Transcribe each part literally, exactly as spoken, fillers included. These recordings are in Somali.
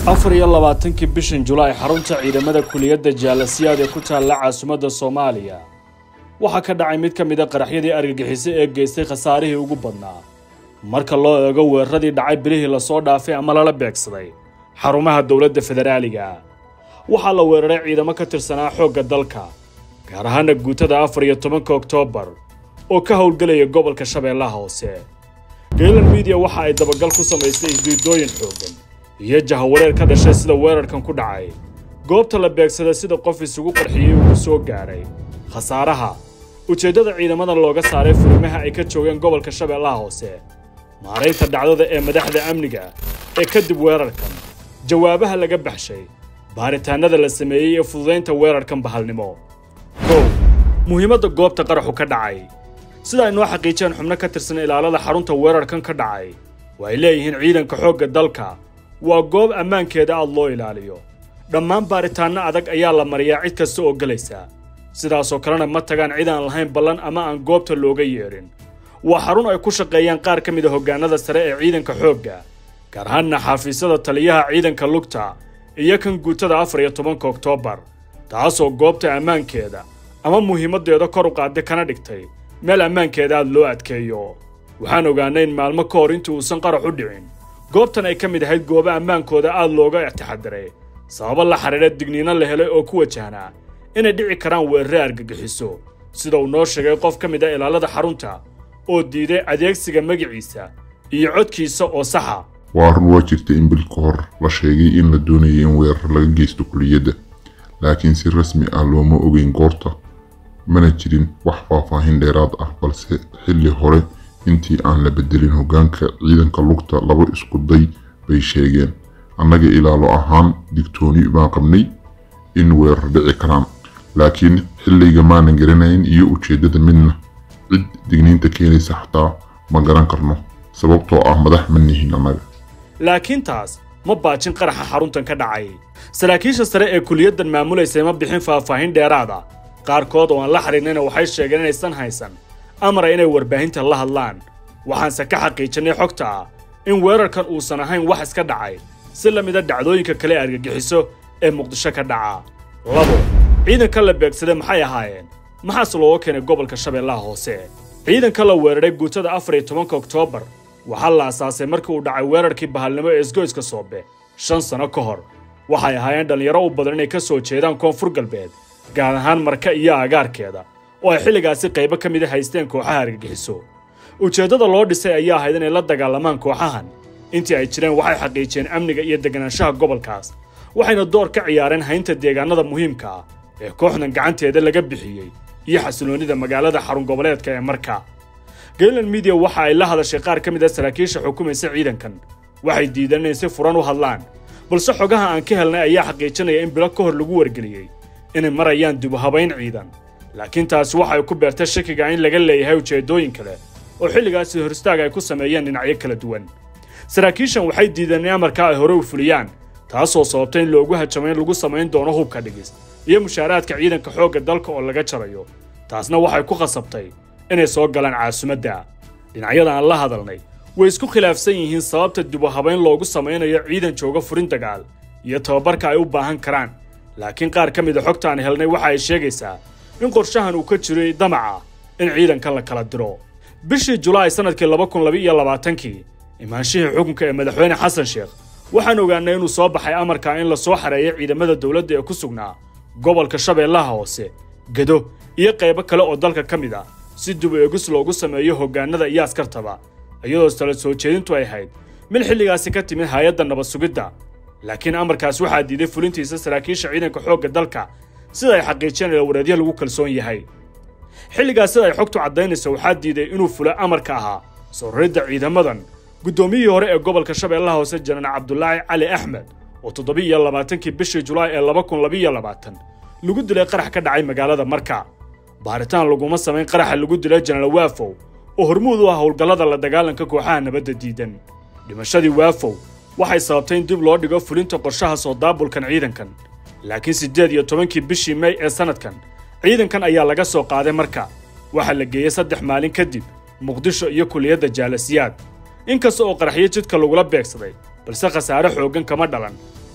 afar iyo labaatankii bishan July xarunta ciidamada kuliyadda Jaalasiyaad ee ku taala caasimadda Soomaaliya waxa ka dhacay mid ka mid ah qaraxyadii argagixisay ee geystay khasaarihii ugu badnaa marka loo eego weeraradii dhacay bilihii la soo dhaafay ama lala beegsaday xarumaha dawladda federaaliga waxa la weeraray ciidamo ka tirsanaa xoogga dalka gaar ahaan guutada afar iyo tobanka Oktoobar oo ka howlgalaya gobolka Shabeellaha Hoose. Galen Media waxa ay dabagal ku samaysay isdiidooyin xooggan iyo jahawareer ka dhashay sida weerarkan ku dhacay goobta la beegsaday sida qof isugu qarxiyay uu soo gaaray khasaaraha ujeedada ciidamada looga saaray furimaha ay ka joogeen gobolka Shabeellaha Hoose maareynta dhacdada ee madaxda amniga ee kadib weerarkan jawaabaha laga baxshay baaritaanada la sameeyay ee fududeynta weerarkan bahalnimo kow muhiimadda goobta qaraxu ka dhacay sida ay noo xaqiijiyeen xubno ka tirsan ilaalada xarunta weerarkan ka dhacay way leeyihiin ciidanka xoogga dalka waa goob ammaankeeda aad loo ilaaliyo dhammaan baaritaanna adag ayaa la mariyaa cid kasta oo galaysa sidaas oo kalena ma tagaan cid aan lahayn ballan ama aan goobta looga yeerin waa xarun ay ku shaqeeyaan qaar ka mid ah hoggaanada sare ee ciidanka xoogga gaar ahaan xafiisyada taliyaha ciidanka lugta iyo kan guutada afar iyo tobanka Oktoobar taasoo goobta ammaankeeda ama muhiimadeeda kor u qaaday kana dhigtay meel ammaankeeda aad loo adkeeyo waxaan ogaanay in maalmo ka hor intii uusan qarax u dhicin goobtan ay ka mid ahayd goobo ammaankooda aad looga taxadiray sabab la xiriira digniino la helay oo ku wajahna inay dhici karaan weerar argagixiso sida uu noo sheegay qof ka mid ah ilaalada xarunta oo diiday adeegsiga magaciisa iyo codkiisa oo saxa waa run waa jirtay in bil ka hor la sheegay in la doonayay in weerar laga geysto kuliyadda laakiin si rasmi ah looma ogeyn goorta mana jirin wax faahfaahin dheeraad ah balse xilli hore intii aan la bedelin hoggaanka ciidanka lugta laba isku day bay sheegeen annaga ilaalo ahaan digtooni baan qabnay in weerar dhici karaan laakiin xilliga maanan garanayn iyo ujeedada midna cid digniinta keenaysa xataa ma garan karno sababtoo ah madax ma nihin annaga laakiin taas ma baajin qaraxa xaruntan ka dhacay saraakiisha sare ee kuliyaddan maamulaysa ma bixin faahfaahin dheeraad ah qaarkood oo aan la xiriirnayna waxay sheegeen inaysan haysan amara inay warbaahinta la hadlaan waxaanse ka xaqiijinay xogta ah in weerarkan uusan ahayn wax iska dhacay si la mid ah dhacdooyinka kale argagixiso ee Muqdisho ka dhaca labo ciidanka la beegsaday maxay ahaayeen maxaas loo keenay gobolka Shabeellaha Hoose ciidanka la weeraray guutada afar iyo tobanka Oktoobar waxa la aasaasay markii uu dhacay weerarkii bahalnimo ee isgoyska Soobe shan sano ka hor waxay ahaayeen dhalinyaro u badan inay ka soo jeedaan koonfur galbeed gaar ahaan Marka iyo agaarkeeda oo ay xilligaasi qayb ka mid ah haysteen kooxaha argagixiso ujeedada loo dhisay ayaa ahayd inay la dagaalamaan kooxahan intii ay jireen waxay xaqiijiyeen amniga iyo deganaanshaha gobolkaas waxayna door ka ciyaareen haynta deegaanada muhiimka ah ee kooxdan gacanteeda laga bixiyay iyo xasiloonida magaalada xarun goboleedka ee Marka. Galen Media waxa ay la hadashay qaar ka mid ah saraakiisha xukuumaysa ciidankan waxay diideen in si furan u hadlaan balse xogaha aan ka helnay ayaa xaqiijinaya in bilo ka hor lagu wargeliyay inay marayaan dib u habayn ciidan laakiin taas waxay ku beertay shakiga in laga leeyahay ujeedooyin kale oo xilligaas hor istaag ay ku sameeyeen dhinacyo kala duwan saraakiishan waxay diideen in amarka ay hore u fuliyaan taasoo sababtay in loogu hajamay lagu sameyn doono hubka dhigis iyo mushaaraadka ciidanka xoogga dalka oo laga jarayo taasna waxay ku qasabtay inay soo galaan caasimadda dhinacyada aan la hadalnay way isku khilaafsan yihiin sababta dib u habayn loogu sameynayo ciidan jooga furin dagaal iyo tababarka ay u baahan karaan laakiin qaar ka mid ah xogta aan helnay waxa ay sheegaysaa in qorshahan uu ka jiray damaca in ciidankan la kala diro bishii July sanadkii laba kun iyo labaatan-kii imaanshihii xukunka ee madaxweyne Xasan Sheekh waxaan ogaanay inuu soo baxay amarka in la soo xareeyo ciidamada dawladda ee ku sugnaa gobolka Shabeellaha Hoose Gedo iyo qaybo kale oo dalka ka mid ah si dib u eegis loogu sameeyo hoggaanada iyo askartaba iyadoo tala soo jeedintu ay ahayd mid xilligaasi ka timid hay'adda nabad sugidda laakiin amarkaas waxaa diiday fulintiisa saraakiisha ciidanka xoogga dalka sida ay xaqiijiyeen in wareedyo lagu kalsoon yahay xilligaas sida ay xogtu cadaynayso waxaa diiday inuu fulo amarka ahaa soo raridda ciidamadan gudoomiyihii hore ee gobolka Shabeellaha Hoose Janaan Cabdullaahi Cali Axmed oo toddoba iyo labaatan-kii bishii July ee laba kun iyo labaatan lagu dilay qarax ka dhacay magaalada Marka baaritaan laguma sameyn qaraxa lagu dilay Janaan Waafow oo hormuud u ah howlgallada la dagaalanka kooxaha nabadda diidan dhimashadii Waafow waxay sababtay in dib loo dhigo fulinta qorshaha soo daabulkan ciidankan laakiin siddeed iyo tobankii bishii May ee sanadkan ciidankan ayaa laga soo qaaday Marka waxa la geeyay saddex maalin kadib Muqdisho iyo kuliyadda Jaalasiyaad inkasta oo qaraxyo jidka lagula beegsaday balse khasaare xooggan kama dhalan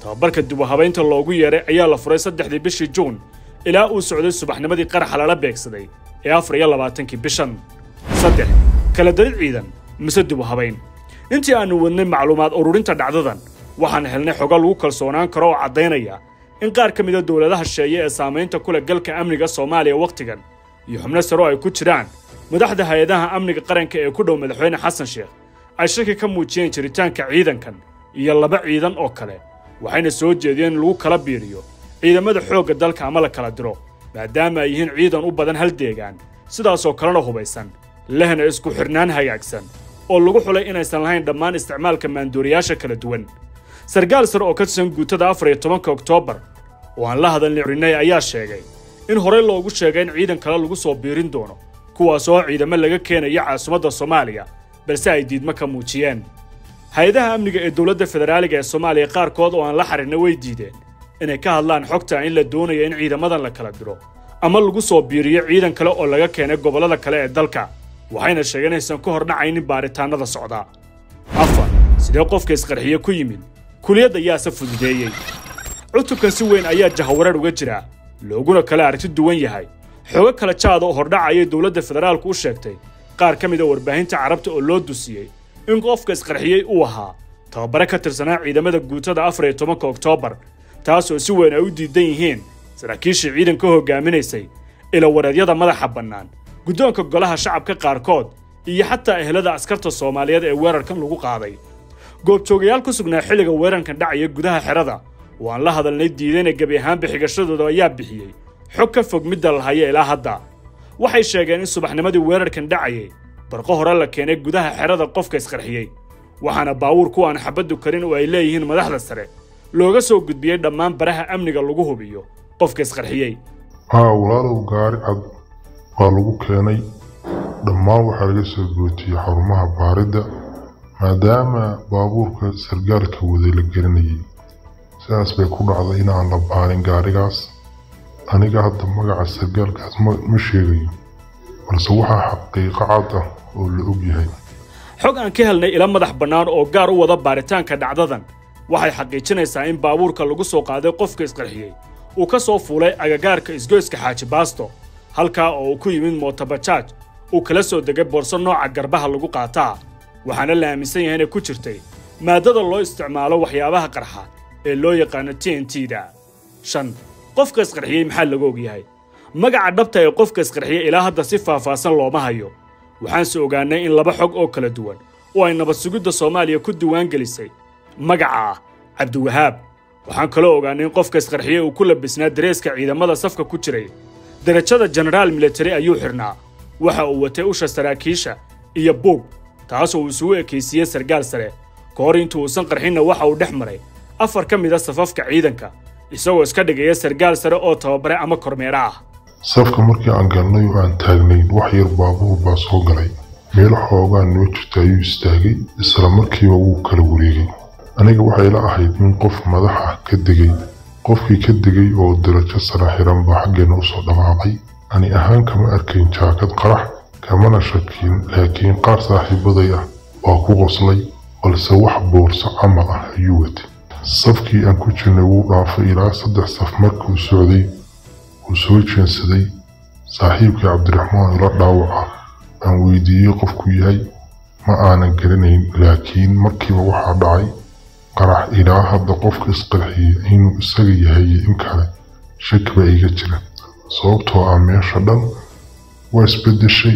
tababarka dib u habaynta loogu yeeray ayaa la furay saddexdii bishii Juun ilaa uu socday subaxnimadii qaraxa lala beegsaday ee afar iyo labaatankii bishan. saddex kala darid ciidan mise dib u habayn. intii aanu wadnay macluumaad ururinta dhacdadan waxaan helnay xogo lagu kalsoonaan karo oo caddaynaya in qaar ka mid ah dowladaha shisheeye ee saamaynta ku leh galka amniga Soomaaliya waqtigan iyo xubno sare ay ku jiraan madaxda hay'adaha amniga qaranka ee ku dhow madaxweyne Xasan Sheekh ay shaki ka muujiyeen jiritaanka ciidankan iyo laba ciidan oo kale waxayna soo jeediyeen in lagu kala biiriyo ciidamada xoogga dalka ama la kala diro maadaama ay yihiin ciidan u badan hal deegaan sidaas oo kalena hubaysan lehna isku xirnaan hagaagsan oo lagu xulay inaysan lahayn dhammaan isticmaalka maandooriyaasha kala duwan. sargaal sare oo ka tirsan guutada afar iyo tobanka Oktoobar oo aan la hadalnay Rinay ayaa sheegay in hore loogu sheegay in ciidan kale lagu soo biirin doono kuwaas oo ciidamo laga keenaya caasimadda Soomaaliya balse ay diidmo ka muujiyeen. hay'adaha amniga ee dowladda federaaliga ee Soomaaliya qaarkood oo aan la xariirnay way diideen inay ka hadlaan xogta in la doonayo in ciidamadan la kala diro ama lagu soo biiriyo ciidan kale oo laga keenay gobolada kale ee dalka waxayna sheegeen inaysan ka hor dhacaynin baaritaanada socda. afar sidee qofka isqarxiye ku yimid kuliyadda yaasa fududeeyay. cutubkan si weyn ayaa jahawareer uga jira looguna kala aragti duwan yahay xogo kala jaad oo hordhacaya dowladda federaalku u sheegtay qaar ka mid ah warbaahinta carabta oo loo dusiyay in qofka isqarxiyay uu ahaa tababare ka tirsanaa ciidamada guutada afar iyo tobanka Oktoobar taasoo si weyn ay u diidan yihiin saraakiisha ciidanka hogaaminaysay ila wareedyada madaxa bannaan guddoonka golaha shacabka qaarkood iyo xataa ehelada askarta Soomaaliyeed ee weerarkan lagu qaaday. goobjoogayaal ku sugnaa xilliga weerarkan dhacaya gudaha xerada oo aan la hadalnay diidayna gabi ahaanba xigashadooda ayaa bixiyey xog ka fog midda la hayo ilaa hadda. waxay sheegeen in subaxnimadii weerarkan dhacayay barqo hore la keenay gudaha xerada qofka isqarxiyay waxaana baawur ku aan xabadu karin oo ay leeyihiin madaxda sare looga soo gudbiyay dhammaan baraha amniga lagu hubiyo qofka isqarxiyay. haa walaalow gaari cad waa lagu keenay dhammaan waxaa laga soo gootiyey xarumaha baaridda maadaama baabuurka sargaalka waday la gelinayay sidaas bay ku dhacday inaan la baarin gaarigaas. aniga hadda magaca sargaalkaas ma sheegayo balse waxaa xaqiiqo cad ah oo la og yahay. xog aan ka helnay ila madax bannaan oo gaar u wada baaritaanka dhacdadan waxay xaqiijinaysaa in baabuurka lagu soo qaaday qofka isqarxiyay uu ka soo fuulay agagaarka isgoyska Xaaji Baasto halkaa oo uu ku yimid mootobajaaj uu kala soo degay boorso nooca garbaha lagu qaataa waxaana la aaminsan yahay inay ku jirtay maadada loo isticmaalo waxyaabaha qarxa ee loo yaqaan T N T-da. shan qofka isqarxiyay maxaa lagu og yahay. magaca dhabta ee qofka isqarxiyay ilaa hadda si faahfaahsan looma hayo waxaan soo ogaanay in laba xog oo kala duwan oo ay nabad sugidda Soomaaliya ku diiwaan gelisay magaca Cabdiwahaab. waxaan kaloo ogaanay in qofka isqarxiyay uu ku labisnaa dareeska ciidamada safka ku jiray darajada General Military ayuu xirnaa waxa uu watay usha saraakiisha iyo buug taasoo uu isugu ekeysiyay sargaal sare kahor intuu uusan qarxinna waxa uu dhex maray afar ka mid ah safafka ciidanka isagoo iska dhigaya sargaal sare oo tababare ama kormeera ah. safka markii aan galnay oo aan taagnayn wax yar baabuur baa soo galay meel xoogaa noo jirta ayuu istaagay isla markiiba wuu kala wareegay. aniga waxay la ahayd in qof madax ah ka degay qofkii ka degay oo darajo sare xiran baa xaggeena usoo dhaqaaqay. ani ahaan kama arkayn jaakad qarax kamana shakiin laakiin qaar saaxiibaday ah waa ku qoslay balse wax boorso camal ah ayuu watay. safkii aan ku jirnay wuu dhaafay ilaa saddex saf markuu socday wuu soo jeensaday saaxiibkii Cabdiraxmaan ila dhaawaca aan weydiiyey qofku yahay ma aanan garanayn laakiin markiiba waxaa dhacay qarax. ilaa hadda qofka isqarxiyay inuu isaga yahay in kale shaki baa iga jira sababtoo ah meesha dhan waa isbedeshay.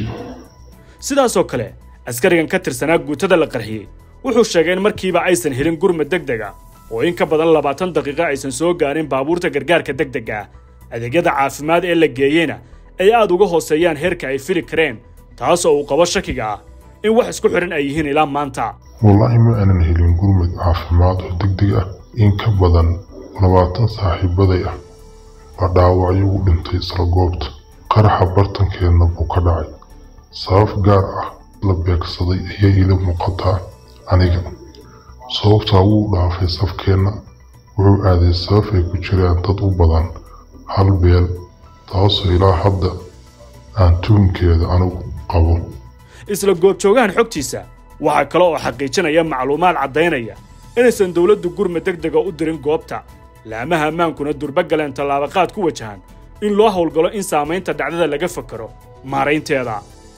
sidaas oo kale askarigan ka tirsanaa guutada la qarxiyay wuxuu sheegay in markiiba aysan helin gurmad degdeg ah oo in ka badan labaatan daqiiqo aysan soo gaarin baabuurta gargaarka degdega ah. adeegyada caafimaad ee la geeyeyna ay aad uga hooseeyaan heerka ay fili kareen taasoo uu qabo shakiga ah in wax isku xiran ay yihiin ilaa maanta. wallaahi ma aanan helin gurmad caafimaad oo degdeg ah. in ka badan labaatan saaxiibaday ah baa dhaawacyo u dhintay isla goobta. qaraxa bartankeedna buu ka dhacay sabab gaar ah la beegsaday ayay ila muuqataa aniga sababtaa wuu dhaafay safkeenna wuxuu aaday sabab ay ku jiraan dad u badan hal beel taasoo ilaa hadda aan tuunkeeda anigu qabo. isla goobjoogahan xogtiisa waxaa kale oo xaqiijinaya macluumaad caddaynaya inaysan dowladdu gurma degdega u dirin goobta laamaha ammaankuna durba galeen tallaabaqaad ku wajahan in loo howlgalo in saamaynta dhacdada laga fakaro maaraynteeda.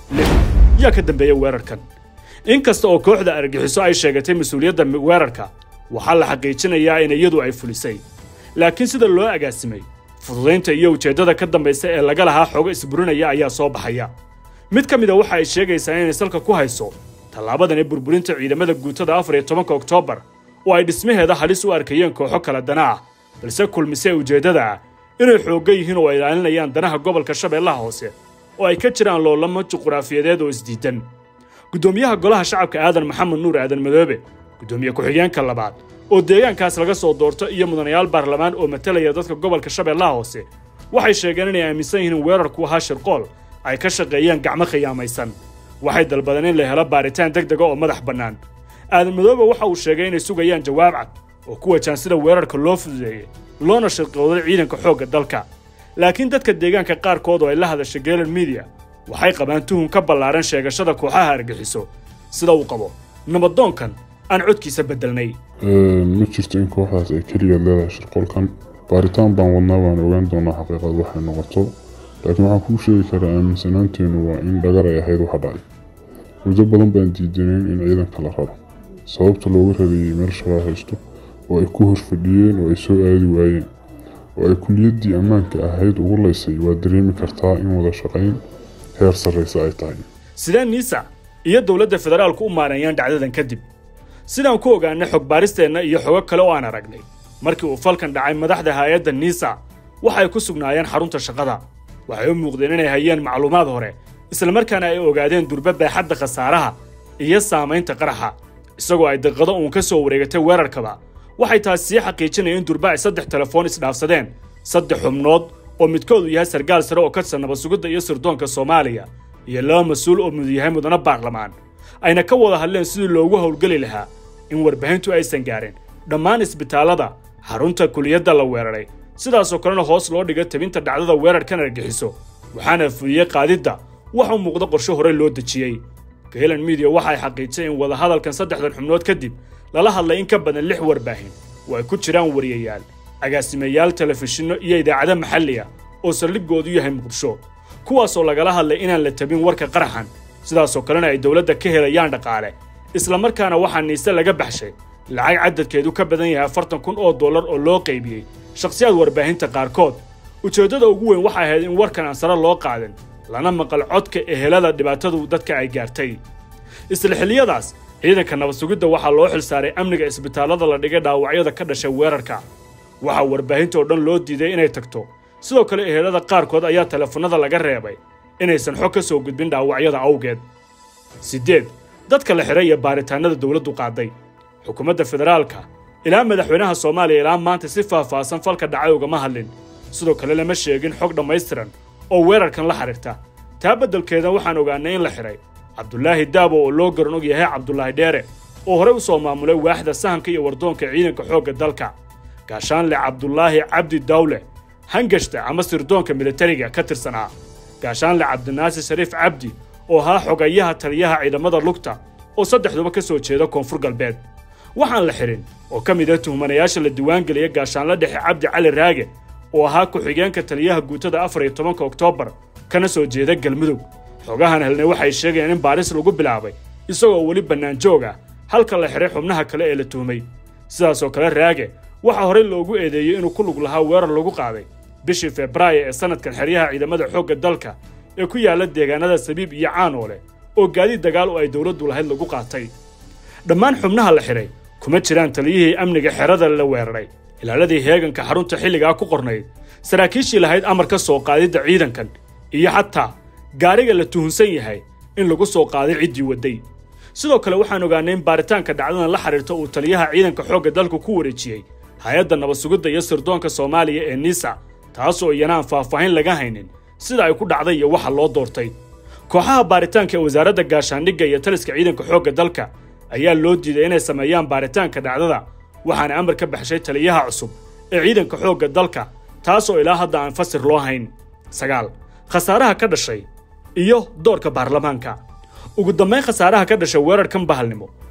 yaa ka dambeeya weerarkan inkasta oo kooxda argagixiso ay sheegatay mas'uuliyadda weerarka waxaa la xaqiijinayaa in iyadu ay fulisay laakiin sida loo agaasimay fududaynta iyo ujeeddada ka dambaysa ee laga lahaa xogo isburinaya ayaa soo baxaya. mid ka mid a waxa ay sheegaysaa inay salka ku hayso tallaabadan ee burburinta ciidamada guutada afar iyo tobanka Oktoobar oo ay dhismaheeda halis u arkayeen kooxo kala dana ah balse kulmisay ujeeddada ah inay xoogga yihiin oo ay ilaalinayaan danaha gobolka Shabeellaha Hoose oo ay ka jiraan loolamo juqraafiyadeed oo isdiidan. gudoomiyaha golaha shacabka aadan maxamed nuur aadan madoobe gudoomiye ku-xigeenka labaad oo deegaankaas laga soo doorto iyo mudanayaal baarlamaan oo matalaya dadka gobolka Shabeellaha Hoose waxay sheegeen inay aaminsan yihiin weerarku ahaa shirqool ay ka shaqeeyeen gacmo khiyaamaysan. waxay dalbadeen in la helo baaritaan degdeg ah oo madax bannaan. aadan madoobe waxa uu sheegay inay sugayaan jawaab cad oo ku wajahan sida weerarka loo fududeeyay loona shirqooday ciidanka xoogga dalka. laakiin dadka deegaanka qaarkood oo ay la hadashay Galen Media waxay qabaan tuhun ka ballaaran sheegashada kooxaha argagixiso sida uu qabo nabadoonkan aan codkiisa bedelnay. ma jirto in kooxdaas ay keliya leedahay shirqoolkan baaritaan baan wadnaa waan ogaan doonaa xaqiiqad waxay noqoto laakiin waxaan kuu sheegi karaa aaminsanaanteenu waa in dhagar ay ahayd waxa dhacay. muddo badan baan diidanayn in ciidanka la raro sababta loogu rabeeyey meel shabaab haysto oo ay ku horfadhiyeen oo ay soo aadi waayeen oo ay kuliyaddii ammaanka ahayd ugu laysay waa dareemi kartaa in wada shaqayn heer sarreysa ay tahay. sidee niisa iyo dowladda federaalku u maareeyaan dhacdadan kadib sidaan ku ogaanay xog baaristeenna iyo xogo kale oo aan aragnay markii uu falkan dhacay madaxda hay'adda niisa waxay ku sugnaayeen xarunta shaqada waxay u muuqdeen inay hayeen macluumaad hore isla markaana ay ogaadeen durba baaxadda khasaaraha iyo saamaynta qaraxa isagoo ay daqiiqado uun ka soo wareegatay weerarkaba waxay taas sii xaqiijinayeen in durba ay saddex telefoon isdhaafsadeen saddex xubnood oo midkoodu yahay sargaal sare oo ka tirsan nabad sugidda iyo sirdoonka Soomaaliya iyo laba mas'uul oo mid yahay mudane baarlamaan ayna ka wada hadleen sidii loogu howlgali lahaa in warbaahintu aysan gaarin dhammaan isbitaalada xarunta kuliyadda la weeraray sidaasoo kalena hoos loo dhigay tabinta dhacdada weerarkan argagixiso waxaana fuliyay qaadidda waxa uu muuqdo qorshe hore loo dejiyay. Galen Media waxay xaqiijisay in wada hadalkan saddexdan xubnood kadib lala hadlay in ka badan lix warbaahin oo ay ku jiraan wariyayaal agaasimayaal telefishinno iyo idaacado maxalli ah oo saldhiggoodu yahay Muqdisho kuwaasoo lagala hadlay inaan la tabin warka qaraxan sidaasoo kalena ay dowladda ka helayaan dhaqaale isla markaana waxaa niise laga baxshay lacag cadadkeedu ka badan yahay afartan kun oo dollar oo loo qaybiyey shakhsiyaad warbaahinta qaarkood. ujeeddada ugu weyn waxay ahayd in warkan aan sare loo qaadin lana maqal codka ehelada dhibaatadu dadka ay gaartay. isla xilliyadaas ciidanka nabad sugidda waxaa loo xilsaaray amniga isbitaalada la dhigay dhaawacyada ka dhashay weerarka waxaa warbaahinta oo dhan loo diiday inay tagto sidoo kale ehelada qaarkood ayaa telefoonada laga reebay inaysan xog ka soo gudbin dhaawacyada awgeed. sideed dadka la xiray iyo baaritaanada dowladdu qaaday xukuumadda federaalka ilaa madaxweynaha Soomaaliya ilaa maanta si faahfaahsan falka dhacay ugama hadlin sidoo kale lama sheegin xog dhammaystiran oo weerarkan la xiriirta. taa beddelkeeda waxaan ogaanay in la xiray Cabdullaahi Daabo oo loo garan og yahay Cabdullaahi Dheere oo hore u soo maamulay waaxda sahanka iyo wardoonka ciidanka xoogga dalka gaashaanle Cabdullaahi Cabdi Dawle hangashta ama sirdoonka militariga ka tirsanaa gaashaanle Cabdinaasir Shariif Cabdi oo ahaa xogayaha taliyaha ciidamada lugta oo saddexduba ka soo jeeda koonfur galbeed. waxaan la xirin oo ka mid ah tuhmanayaasha la diiwaan geliyay gaashaanle dhexe Cabdi Cali Raage oo ahaa ku-xigeenka taliyaha guutada afar iyo tobanka Oktoobar kana soo jeeda Galmudug. xogahan helnay waxay sheegayaan in baaris lagu bilaabay isagoo weli bannaan joog ah halka la xiray xubnaha kale ee la tuhmay. sidaasoo kale Raage waxa hore loogu eedeeyay inuu ku lug lahaa weerar lagu qaaday bishii Febraayo ee sanadkan xeryaha ciidamada xoogga dalka ee ku yaala deegaanada Sabiib iyo Caanoole oo gaadiid dagaal oo ay dowladdu lahayd lagu qaatay. dhammaan xubnaha la xiray kuma jiraan taliyihii amniga xerada la weeraray ilaaladii heeganka xarunta xilligaa ku qornayd saraakiishii lahayd amar ka soo qaadidda ciidankan iyo xataa gaariga la tuhunsan yahay in lagu soo qaaday ciddii waday. sidoo kale waxaan ogaanay in baaritaanka dhacdadan la xiriirta uu taliyaha ciidanka xoogga dalku ku wareejiyay hay'adda nabad sugidda iyo sirdoonka Soomaaliya ee NISA taasoo iyana aan faahfaahin laga haynin sida ay ku dhacday iyo waxa loo doortay. kooxaha baaritaanka ee wasaaradda gaashaandhigga iyo taliska ciidanka xoogga dalka ayaa loo diiday inay sameeyaan baaritaanka dhacdada waxaana amar ka baxshay taliyaha cusub ee ciidanka xoogga dalka taasoo ilaa hadda aan fasir loo hayn. sagaal khasaaraha ka dhashay iyo doorka baarlamaanka. ugu dambeyn khasaaraha ka dhashay weerarkan bahalnimo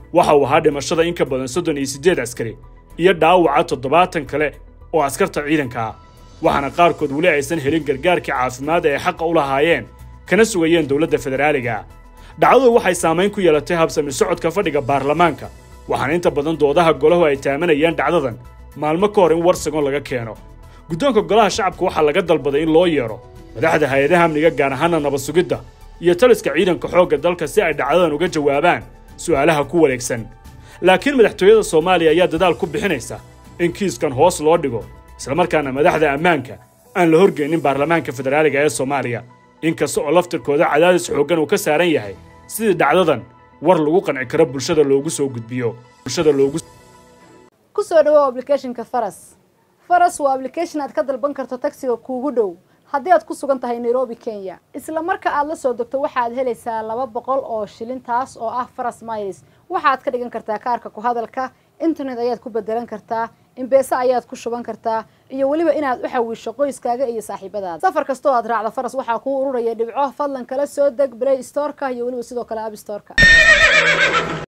waxa uu ahaa dhimashada in ka badan soddon iyo siddeed askari iyo dhaawaca toddobaatan kale oo askarta ciidanka ah waxaana qaarkood weli aysan helin gargaarkii caafimaad ee xaqa u lahaayeen kana sugayeen dowladda federaaliga dhacdadu waxay saameyn ku yeelatay habsami socodka fadhiga baarlamaanka waxaana inta badan doodaha golahu ay taamanayaan dhacdadan maalmo ka hor in warsagon laga keeno guddoonka golaha shacabka waxaa laga dalbaday in loo yeero madaxda hay-adaha amniga gaar ahaana nabad sugidda iyo taliska ciidanka xoogga dalka si ay dhacdadan uga jawaabaan su'aalaha ku wareegsan laakiin madaxtooyada Soomaaliya ayaa dadaal ku bixinaysa in kiiskan hoos loo dhigo isla markaana madaxda ammaanka aan la horgeynin baarlamaanka federaaliga ee Soomaaliya inkastoo oo laftirkooda cadaadis xooggan uu ka saaran yahay sidii dhacdadan war lagu qanci karo bulshada loogu soo gudbiyo bulshada loogu ku soo dhawo applicationka Faras Faras waa application aad ka dalban karto taxiga kuugu dhow haddii aad ku sugan tahay Nairobi Kenya isla marka aad la soo degto waxaad helaysaa laba boqol oo shilin taas oo ah Faras Miles waxaad ka dhigan kartaa kaarka ku hadalka internet ayaad ku bedelan kartaa M-Pesa ayaad ku shuban kartaa iyo waliba inaad u xawiisho qoyskaaga iyo saaxiibadaada safar kasto aad raacdo Faras waxa ku ururaya dhibco fadlan kala soo deg Play Store-ka iyo waliba sidoo kale App Store-ka